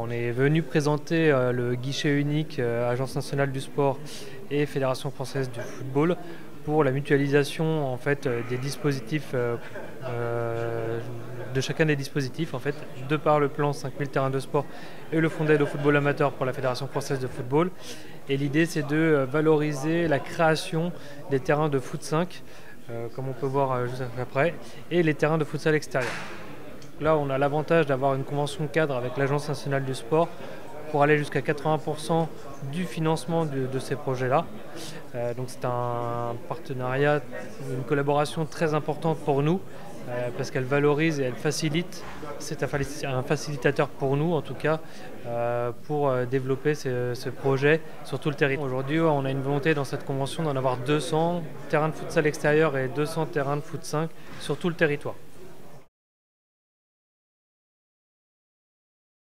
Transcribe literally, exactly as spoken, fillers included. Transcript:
On est venu présenter euh, le guichet unique euh, Agence nationale du sport et Fédération française du football pour la mutualisation en fait, euh, des dispositifs, euh, euh, de chacun des dispositifs, en fait, de par le plan cinq mille terrains de sport et le fonds d'aide au football amateur pour la Fédération française de football. Et l'idée, c'est de valoriser la création des terrains de foot cinq, euh, comme on peut voir euh, juste après, et les terrains de futsal extérieur. Là, on a l'avantage d'avoir une convention cadre avec l'Agence nationale du sport pour aller jusqu'à quatre-vingts pour cent du financement de, de ces projets-là. Euh, donc c'est un partenariat, une collaboration très importante pour nous euh, parce qu'elle valorise et elle facilite, c'est un, un facilitateur pour nous en tout cas, euh, pour euh, développer ce, ce projet sur tout le territoire. Aujourd'hui, on a une volonté dans cette convention d'en avoir deux cents terrains de futsal extérieur et deux cents terrains de foot cinq sur tout le territoire.